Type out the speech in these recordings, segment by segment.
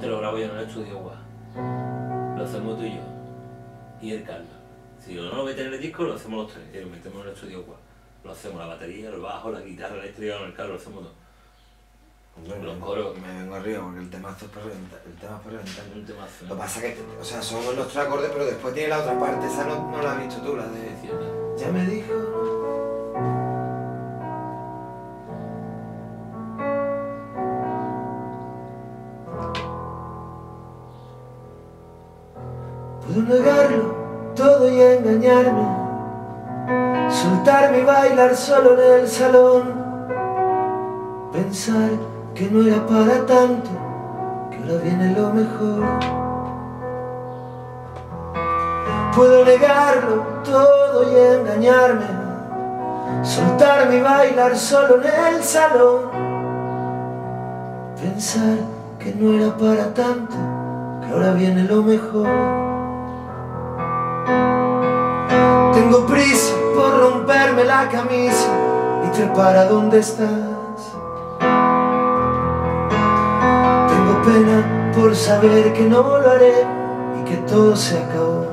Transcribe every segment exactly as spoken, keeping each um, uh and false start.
Este lo grabo yo en el estudio, guau. Lo hacemos tú y yo. Y el Carlos. Si no lo meten en el disco, lo hacemos los tres. Y lo metemos en el estudio, guau. Lo hacemos, la batería, el bajo, la guitarra eléctrica con el Carlos, lo hacemos todo. Bueno, Los coros. Me vengo arriba porque el temazo es para reventar. El tema es para reventar. Un temazo. Lo que pasa es que, o sea, son los tres acordes, pero después tiene la otra parte. Esa no, no la has visto tú, la de... Es cierto. Ya me dijo... Puedo negarlo todo y engañarme, soltarme y bailar solo en el salón, pensar que no era para tanto, que ahora viene lo mejor. Puedo negarlo todo y engañarme, soltarme y bailar solo en el salón, pensar que no era para tanto, que ahora viene lo mejor. Tengo prisa por romperme la camisa y trepar a donde estás. Tengo pena por saber que no lo haré y que todo se acabó.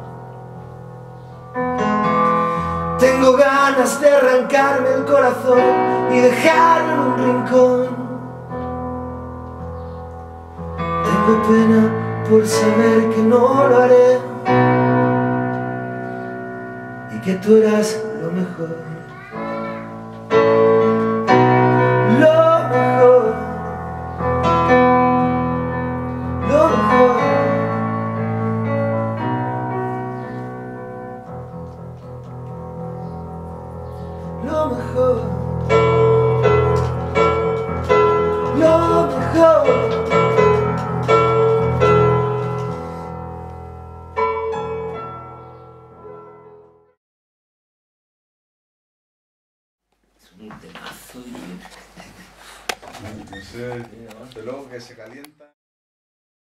Tengo ganas de arrancarme el corazón y dejarlo en un rincón. Tengo pena por saber que no lo haré y que tú eras lo mejor, lo mejor, lo mejor, lo mejor, lo mejor. Un temazo y... Ese pelo que se calienta.